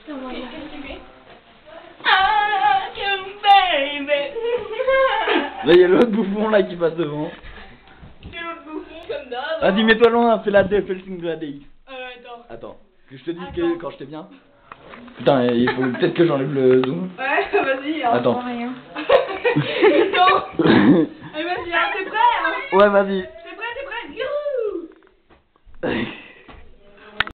Qu'est-ce que tu fais? Ah, baby. Là, il y a l'autre bouffon là qui passe devant. C'est l'autre bouffon comme d'hab. Vas-y, mets-toi loin, fais la D, fais le signe de la DX. Attends. Attends, que je te dise que quand j'étais bien. Putain, il faut peut-être que j'enlève le zoom. Ouais, vas-y. Attends. Rien. Non. Allez, vas-y, hein, t'es prêt hein? Ouais, vas-y. T'es prêt, youhou.